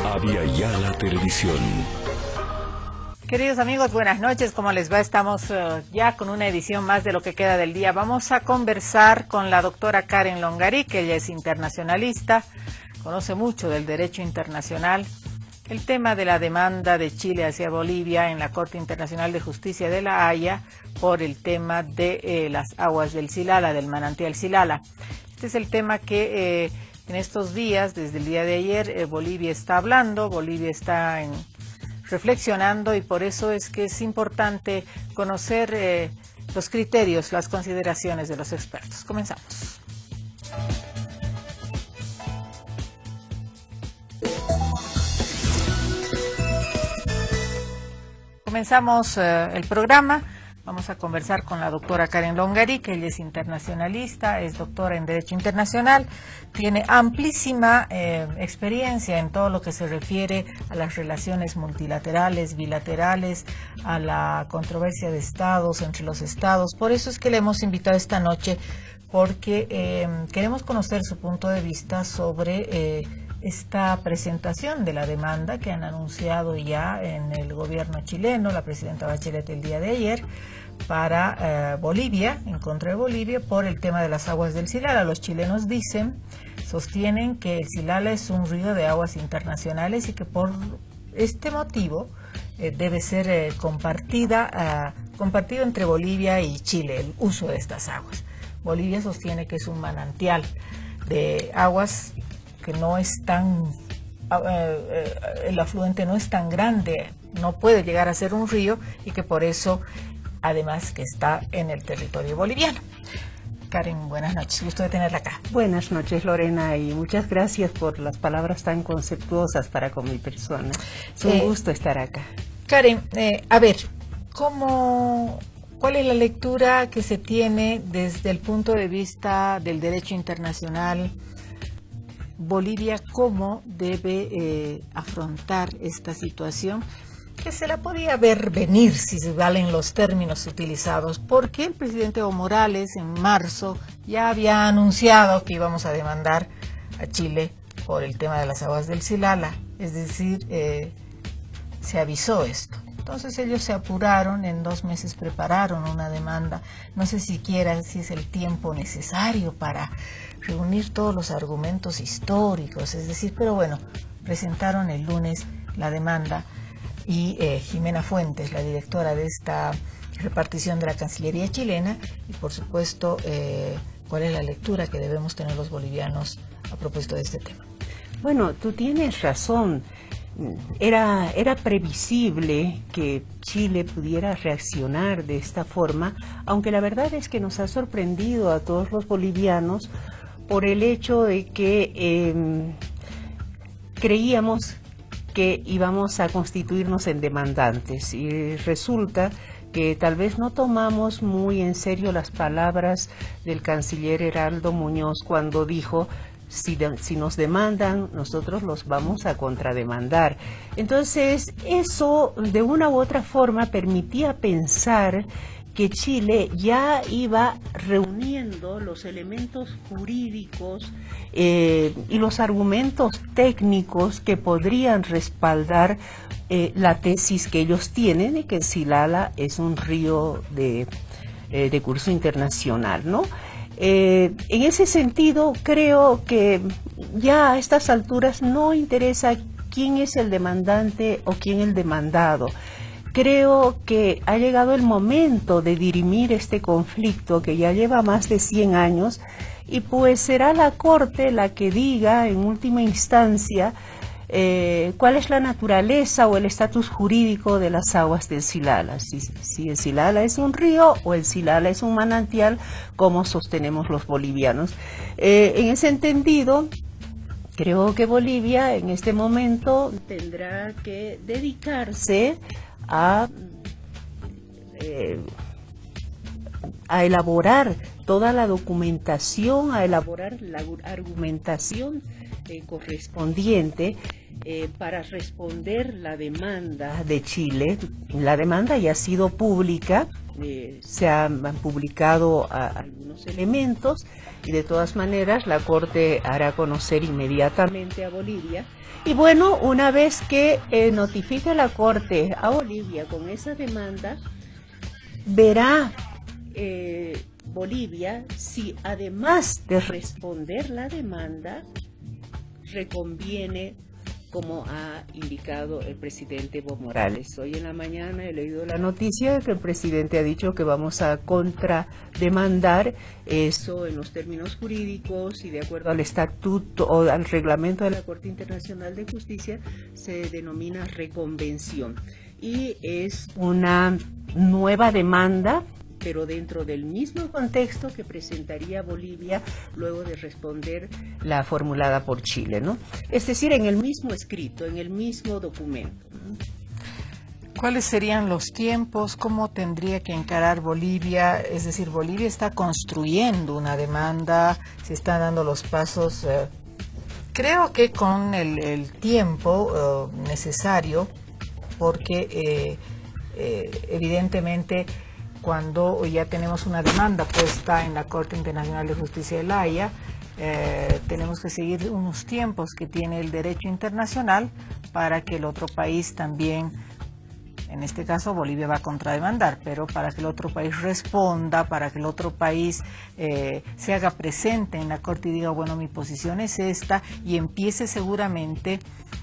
Avia Yala Televisión. Queridos amigos, buenas noches, ¿cómo les va? Estamos ya con una edición más de Lo que queda del día. Vamos a conversar con la doctora Karen Longarí, que ella es internacionalista, conoce mucho del derecho internacional. El tema de la demanda de Chile hacia Bolivia en la Corte Internacional de Justicia de La Haya por el tema de las aguas del Silala, del manantial Silala. Este es el tema que en estos días, desde el día de ayer, Bolivia está hablando, Bolivia está reflexionando, y por eso es que es importante conocer los criterios, las consideraciones de los expertos. Comenzamos. Comenzamos el programa. Vamos a conversar con la doctora Karen Longarí, que ella es internacionalista, es doctora en Derecho Internacional, tiene amplísima experiencia en todo lo que se refiere a las relaciones multilaterales, bilaterales, a la controversia de estados, entre los estados. Por eso es que le hemos invitado esta noche, porque queremos conocer su punto de vista sobre esta presentación de la demanda que han anunciado ya en el gobierno chileno, la presidenta Bachelet, el día de ayer, para Bolivia, en contra de Bolivia, por el tema de las aguas del Silala. Los chilenos sostienen que el Silala es un río de aguas internacionales y que por este motivo debe ser compartido entre Bolivia y Chile el uso de estas aguas. Bolivia sostiene que es un manantial de aguas que no es tan, el afluente no es tan grande, no puede llegar a ser un río, y que por eso, además, que está en el territorio boliviano. Karen, buenas noches, gusto de tenerla acá. Buenas noches, Lorena, y muchas gracias por las palabras tan conceptuosas para con mi persona. Es un gusto estar acá. Karen, a ver, ¿cuál es la lectura que se tiene desde el punto de vista del derecho internacional? Bolivia, ¿cómo debe afrontar esta situación? Que se la podía ver venir, si se valen los términos utilizados, porque el presidente Evo Morales en marzo ya había anunciado que íbamos a demandar a Chile por el tema de las aguas del Silala, es decir, se avisó esto. Entonces ellos se apuraron, en 2 meses prepararon una demanda. No sé siquiera si es el tiempo necesario para reunir todos los argumentos históricos, es decir, pero bueno, presentaron el lunes la demanda, y Jimena Fuentes, la directora de esta repartición de la Cancillería chilena, y por supuesto, cuál es la lectura que debemos tener los bolivianos a propósito de este tema. Bueno, tú tienes razón. Era previsible que Chile pudiera reaccionar de esta forma, aunque la verdad es que nos ha sorprendido a todos los bolivianos por el hecho de que creíamos que íbamos a constituirnos en demandantes, y resulta que tal vez no tomamos muy en serio las palabras del canciller Heraldo Muñoz cuando dijo: si nos demandan, nosotros los vamos a contrademandar. Entonces, eso de una u otra forma permitía pensar que Chile ya iba reuniendo los elementos jurídicos y los argumentos técnicos que podrían respaldar la tesis que ellos tienen de que el Silala es un río de curso internacional, ¿no? En ese sentido, creo que ya a estas alturas no interesa quién es el demandante o quién el demandado. Creo que ha llegado el momento de dirimir este conflicto que ya lleva más de 100 años, y pues será la Corte la que diga en última instancia cuál es la naturaleza o el estatus jurídico de las aguas del Silala, si el Silala es un río o el Silala es un manantial, como sostenemos los bolivianos. En ese entendido, creo que Bolivia en este momento tendrá que dedicarse a elaborar toda la documentación, a elaborar la argumentación correspondiente para responder la demanda de Chile. La demanda ya ha sido pública, se han publicado algunos elementos y de todas maneras la Corte hará conocer inmediatamente a Bolivia. Y bueno, una vez que notifique la Corte a Bolivia con esa demanda, verá Bolivia si además de responder la demanda, reconviene, como ha indicado el presidente Evo Morales. Hoy en la mañana he leído la noticia de que el presidente ha dicho que vamos a contrademandar. Eso en los términos jurídicos y de acuerdo al estatuto o al reglamento de la Corte Internacional de Justicia se denomina reconvención. Y es una nueva demanda, pero dentro del mismo contexto que presentaría Bolivia luego de responder la formulada por Chile, ¿no? Es decir, en el mismo escrito, en el mismo documento. ¿Cuáles serían los tiempos? ¿Cómo tendría que encarar Bolivia? Es decir, Bolivia está construyendo una demanda, se están dando los pasos, creo que con el tiempo necesario, porque evidentemente cuando ya tenemos una demanda puesta en la Corte Internacional de Justicia de La Haya, tenemos que seguir unos tiempos que tiene el derecho internacional para que el otro país también, en este caso Bolivia va a contrademandar, pero para que el otro país responda, para que el otro país se haga presente en la Corte y diga, bueno, mi posición es esta, y empiece seguramente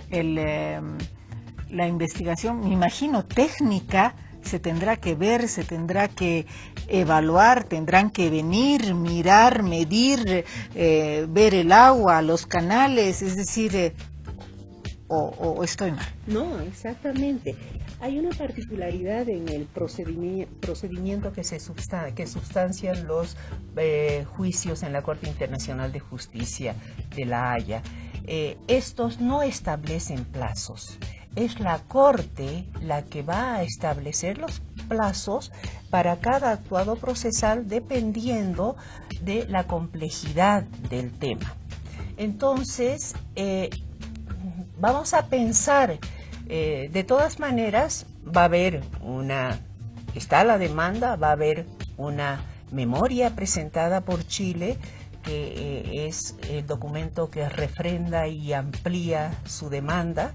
la investigación, me imagino, técnica. Se tendrá que ver, se tendrá que evaluar, tendrán que venir, mirar, medir, ver el agua, los canales, es decir, o estoy mal. No, exactamente. Hay una particularidad en el procedimiento que sustancian los juicios en la Corte Internacional de Justicia de La Haya. Estos no establecen plazos. Es la Corte la que va a establecer los plazos para cada actuado procesal dependiendo de la complejidad del tema. Entonces, vamos a pensar, de todas maneras, va a haber está la demanda, va a haber una memoria presentada por Chile, que es el documento que refrenda y amplía su demanda.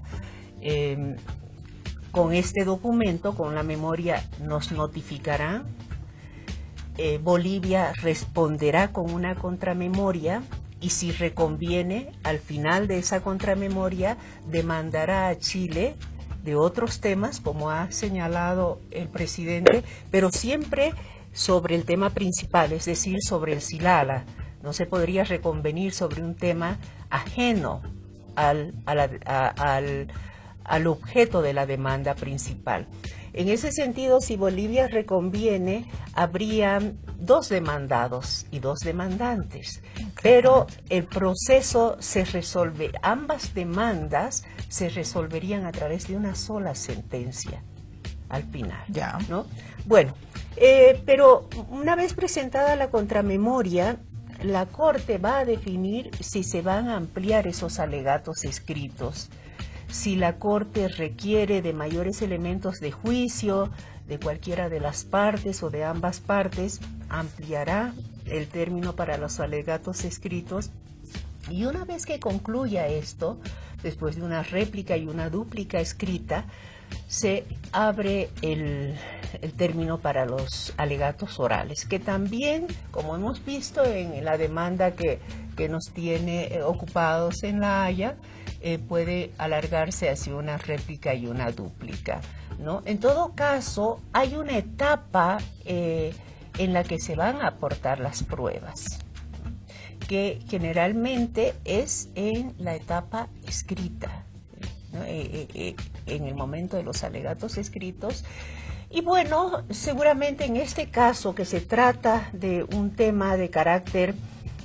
Con este documento, con la memoria, nos notificarán. Bolivia responderá con una contramemoria y si reconviene, al final de esa contramemoria, demandará a Chile de otros temas, como ha señalado el presidente, pero siempre sobre el tema principal, es decir, sobre el Silala. No se podría reconvenir sobre un tema ajeno al objeto de la demanda principal. En ese sentido, si Bolivia reconviene, habrían dos demandados y dos demandantes, pero el proceso se resuelve, ambas demandas se resolverían a través de una sola sentencia al final, Ya. ¿no? Bueno, pero una vez presentada la contramemoria, la Corte va a definir si se van a ampliar esos alegatos escritos. Si la Corte requiere de mayores elementos de juicio de cualquiera de las partes o de ambas partes, ampliará el término para los alegatos escritos. Y una vez que concluya esto, después de una réplica y una dúplica escrita, se abre el término para los alegatos orales, que también, como hemos visto en la demanda que nos tiene ocupados en La Haya, puede alargarse hacia una réplica y una dúplica, ¿no? En todo caso, hay una etapa en la que se van a aportar las pruebas, que generalmente es en la etapa escrita, ¿no? En el momento de los alegatos escritos. Y bueno, seguramente en este caso, que se trata de un tema de carácter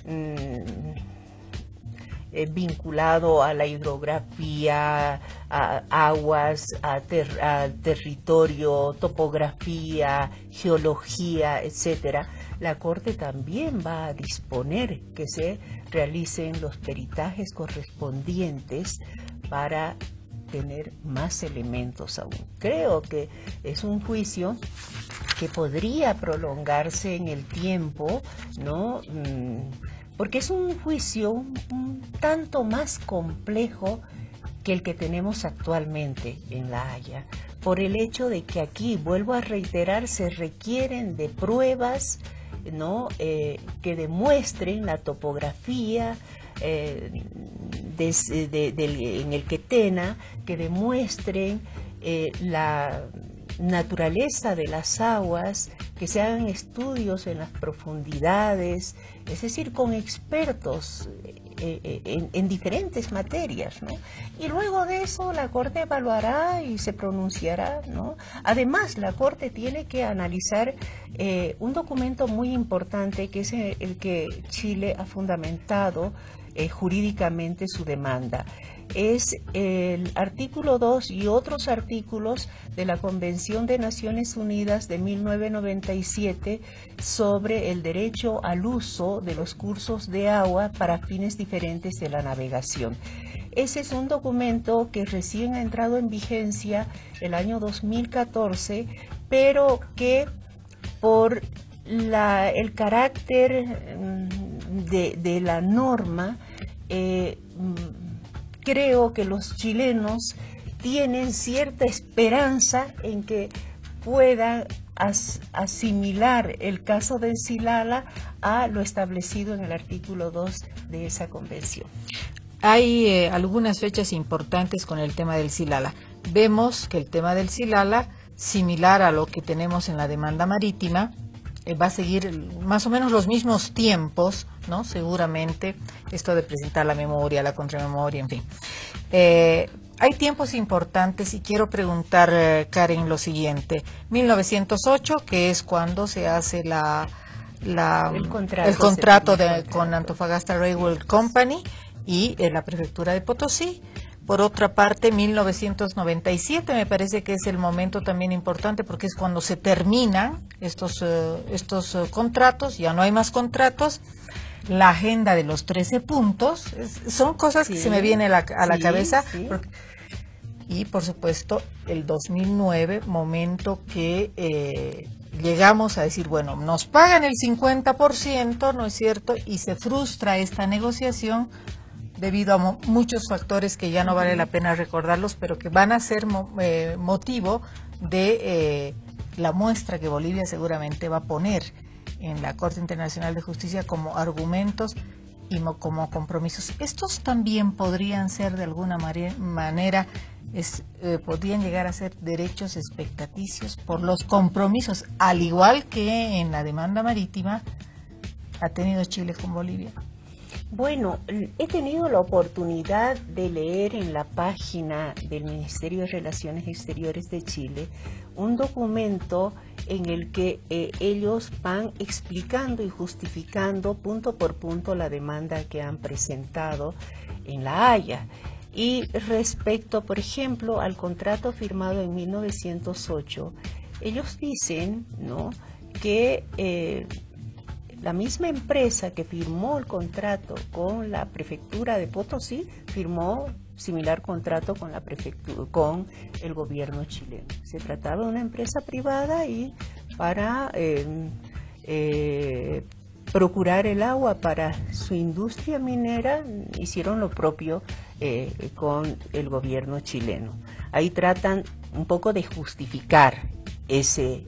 vinculado a la hidrografía, a aguas, a territorio, topografía, geología, etcétera, la Corte también va a disponer que se realicen los peritajes correspondientes para tener más elementos aún. Creo que es un juicio que podría prolongarse en el tiempo, ¿no? Porque es un juicio un tanto más complejo que el que tenemos actualmente en La Haya, por el hecho de que aquí, vuelvo a reiterar, se requieren de pruebas, ¿no? Que demuestren la topografía en el Quetena, que demuestren la naturaleza de las aguas, que se hagan estudios en las profundidades, es decir, con expertos en diferentes materias, ¿no? Y luego de eso la Corte evaluará y se pronunciará, ¿no? Además, la Corte tiene que analizar un documento muy importante, que es el que Chile ha fundamentado jurídicamente su demanda. Es el artículo 2 y otros artículos de la Convención de Naciones Unidas de 1997 sobre el derecho al uso de los cursos de agua para fines diferentes de la navegación. Ese es un documento que recién ha entrado en vigencia el año 2014, pero que por el carácter de la norma, creo que los chilenos tienen cierta esperanza en que puedan asimilar el caso de Silala a lo establecido en el artículo 2 de esa convención. Hay algunas fechas importantes con el tema del Silala. Vemos que el tema del Silala, similar a lo que tenemos en la demanda marítima, va a seguir más o menos los mismos tiempos, ¿no? Seguramente, esto de presentar la memoria, la contramemoria, en fin. Hay tiempos importantes y quiero preguntar, Karen, lo siguiente. 1908, que es cuando se hace el contrato con Antofagasta Railway Company y la prefectura de Potosí. Por otra parte, 1997 me parece que es el momento también importante, porque es cuando se terminan estos contratos, ya no hay más contratos. La agenda de los 13 puntos, son cosas que se me vienen a la cabeza. Sí. Y por supuesto el 2009, momento que llegamos a decir, bueno, nos pagan el 50%, ¿no es cierto? Y se frustra esta negociación debido a muchos factores que ya no vale la pena recordarlos, pero que van a ser motivo de la muestra que Bolivia seguramente va a poner en la Corte Internacional de Justicia como argumentos y como compromisos. Estos también podrían ser de alguna manera, podrían llegar a ser derechos expectaticios por los compromisos, al igual que en la demanda marítima ha tenido Chile con Bolivia. Bueno, he tenido la oportunidad de leer en la página del Ministerio de Relaciones Exteriores de Chile un documento en el que ellos van explicando y justificando punto por punto la demanda que han presentado en La Haya. Y respecto, por ejemplo, al contrato firmado en 1908, ellos dicen, ¿no?, que la misma empresa que firmó el contrato con la prefectura de Potosí firmó similar contrato con la prefectura, con el gobierno chileno. Se trataba de una empresa privada y para procurar el agua para su industria minera hicieron lo propio con el gobierno chileno. Ahí tratan un poco de justificar ese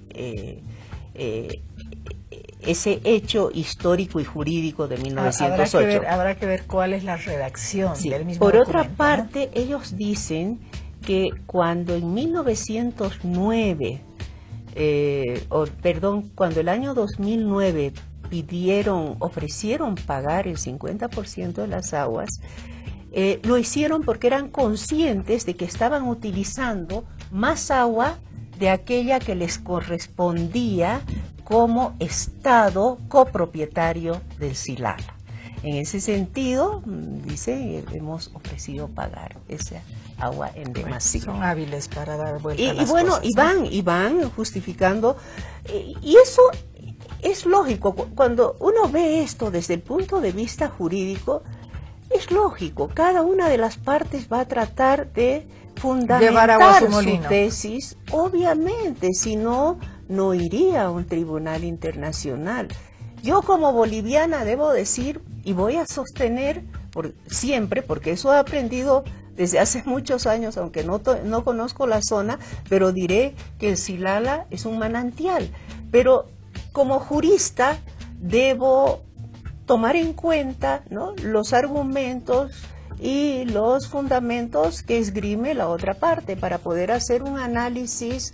hecho histórico y jurídico de 1908. Habrá que ver cuál es la redacción del mismo Por documento, otra parte, ¿no? Ellos dicen que cuando en 1909, cuando el año 2009 ofrecieron pagar el 50% de las aguas, lo hicieron porque eran conscientes de que estaban utilizando más agua de aquella que les correspondía como Estado copropietario del Silala. En ese sentido, dice, hemos ofrecido pagar esa agua en demasía. Son hábiles para dar vuelta a las bueno, cosas, y van justificando, y eso es lógico. Cuando uno ve esto desde el punto de vista jurídico, es lógico. Cada una de las partes va a tratar de fundamentar su tesis, obviamente, si no no iría a un tribunal internacional. Yo como boliviana debo decir, y voy a sostener siempre, porque eso he aprendido desde hace muchos años, aunque no conozco la zona, pero diré que el Silala es un manantial. Pero como jurista debo tomar en cuenta, ¿no?, los argumentos y los fundamentos que esgrime la otra parte para poder hacer un análisis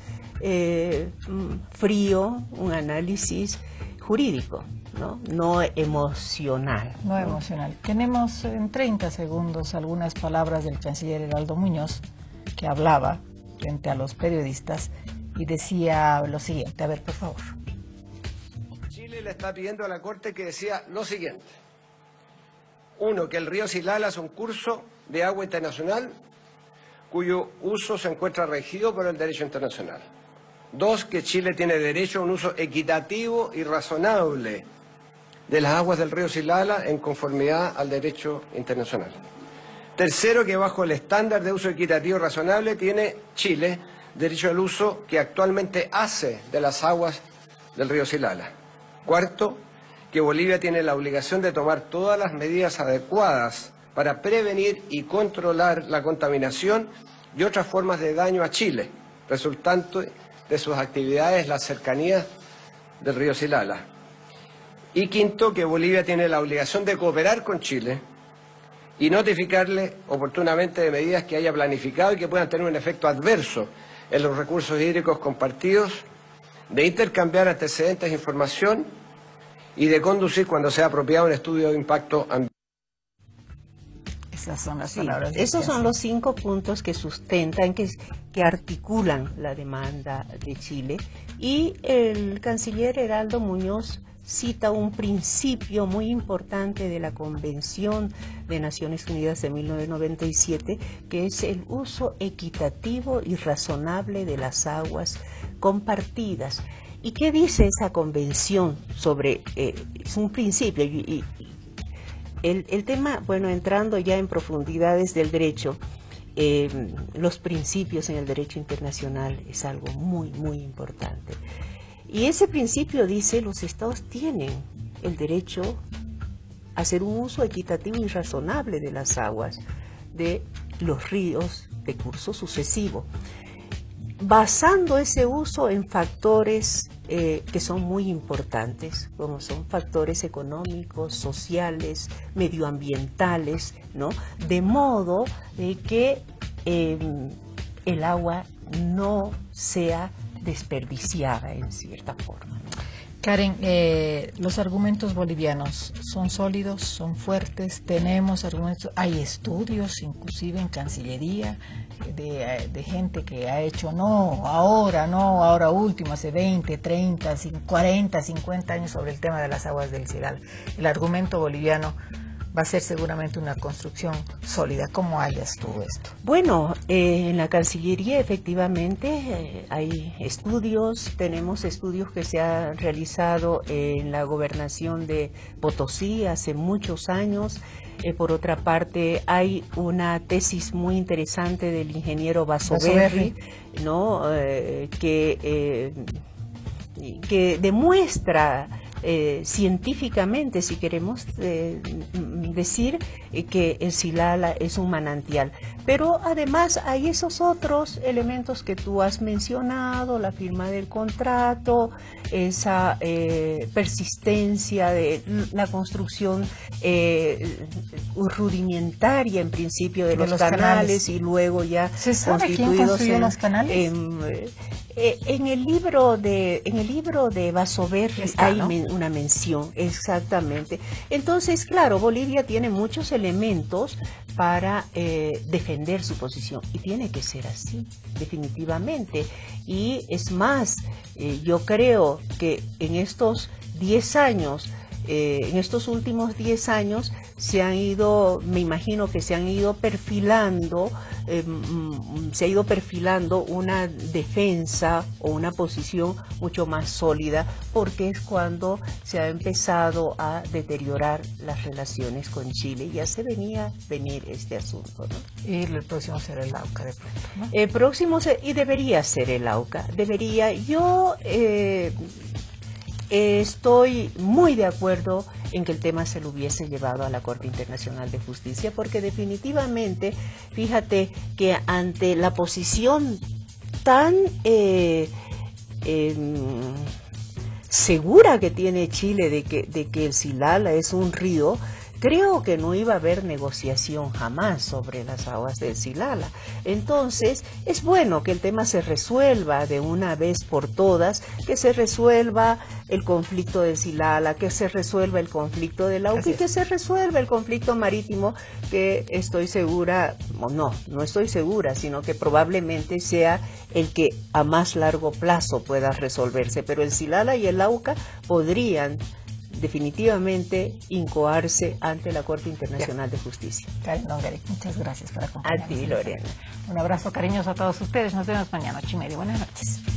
frío, un análisis jurídico, no emocional. No emocional. Tenemos en 30 segundos algunas palabras del canciller Heraldo Muñoz, que hablaba frente a los periodistas y decía lo siguiente. A ver, por favor. Chile le está pidiendo a la Corte que decía lo siguiente. Uno, que el río Silala es un curso de agua internacional cuyo uso se encuentra regido por el derecho internacional. Dos, que Chile tiene derecho a un uso equitativo y razonable de las aguas del río Silala en conformidad al derecho internacional. Tercero, que bajo el estándar de uso equitativo y razonable tiene Chile derecho al uso que actualmente hace de las aguas del río Silala. Cuarto, que Bolivia tiene la obligación de tomar todas las medidas adecuadas para prevenir y controlar la contaminación y otras formas de daño a Chile, resultante de sus actividades en las cercanías del río Silala. Y quinto, que Bolivia tiene la obligación de cooperar con Chile y notificarle oportunamente de medidas que haya planificado y que puedan tener un efecto adverso en los recursos hídricos compartidos, de intercambiar antecedentes de información y de conducir cuando sea apropiado un estudio de impacto ambiental. Esas son las palabras. Esos son los 5 puntos que sustentan, que articulan la demanda de Chile. Y el canciller Heraldo Muñoz cita un principio muy importante de la Convención de Naciones Unidas de 1997, que es el uso equitativo y razonable de las aguas compartidas. ¿Y qué dice esa convención sobre, es un principio, y el tema, bueno, entrando ya en profundidades del derecho, los principios en el derecho internacional es algo muy, muy importante. Y ese principio dice, los estados tienen el derecho a hacer un uso equitativo y razonable de las aguas, de los ríos de curso sucesivo, basando ese uso en factores que son muy importantes, como son factores económicos, sociales, medioambientales, ¿no? De modo de que el agua no sea desperdiciada en cierta forma. Karen, los argumentos bolivianos son sólidos, son fuertes, tenemos argumentos, hay estudios inclusive en Cancillería de gente que ha hecho no ahora último, hace 20, 30, 40, 50 años sobre el tema de las aguas del Silala. El argumento boliviano va a ser seguramente una construcción sólida. ¿Cómo hallas tú esto? Bueno, en la Cancillería efectivamente hay estudios, tenemos estudios que se han realizado en la gobernación de Potosí hace muchos años. Por otra parte, hay una tesis muy interesante del ingeniero Basoberri, ¿no? Que demuestra científicamente, si queremos decir, que el Silala es un manantial. Pero además hay esos otros elementos que tú has mencionado, la firma del contrato, esa persistencia de la construcción rudimentaria en principio de los canales y luego ya ¿Se sabe quién construyó los canales? En el libro de Basoberri hay una mención, exactamente. Entonces, claro, Bolivia tiene muchos elementos para defender su posición y tiene que ser así, definitivamente. Y es más, yo creo que en estos 10 años en estos últimos 10 años se han ido, me imagino que se han ido perfilando, se ha ido perfilando una defensa o una posición mucho más sólida, porque es cuando se ha empezado a deteriorar las relaciones con Chile. Ya se venía venir este asunto, ¿no? Y el próximo será el AUCA de pronto, ¿no? El próximo y debería ser el AUCA. Debería, yo estoy muy de acuerdo en que el tema se lo hubiese llevado a la Corte Internacional de Justicia, porque definitivamente, fíjate que ante la posición tan segura que tiene Chile de que el Silala es un río, creo que no iba a haber negociación jamás sobre las aguas del Silala. Entonces, es bueno que el tema se resuelva de una vez por todas, que se resuelva el conflicto del Silala, que se resuelva el conflicto del AUCA y que se resuelva el conflicto marítimo, que estoy segura, o no estoy segura, sino que probablemente sea el que a más largo plazo pueda resolverse. Pero el Silala y el AUCA podrían definitivamente incoarse ante la Corte Internacional de Justicia. Karen Longari, muchas gracias por acompañarnos. A ti, Lorena. Un abrazo cariñoso a todos ustedes. Nos vemos mañana, 8:30. Buenas noches.